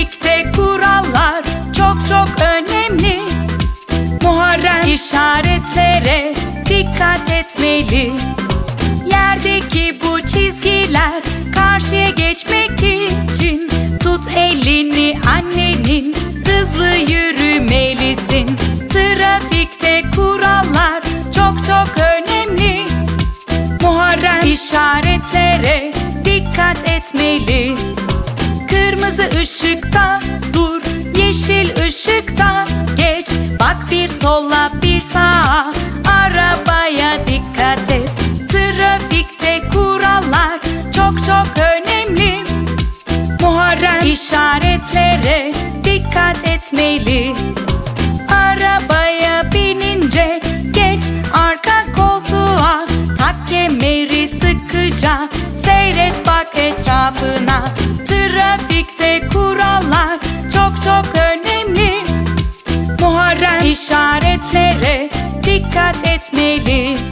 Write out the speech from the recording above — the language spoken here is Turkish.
Trafikte kurallar çok çok önemli. Muharrem işaretlere dikkat etmeli. Yerdeki bu çizgiler karşıya geçmek için. Tut elini annenin, hızlı yürümelisin. Trafikte kurallar çok çok önemli. Muharrem işaretlere dikkat etmeli. Kırmızı ışıkta dur, yeşil ışıkta geç. Bak bir sola bir sağa, arabaya dikkat et. Trafikte kurallar çok çok önemli. Muharrem işaretlere dikkat etmeli. Arabaya binince geç arka koltuğa. Tak kemeri sıkıca, seyret bak etrafına. Trafikte kurallar çok çok önemli. Muharrem işaretlere dikkat etmeli.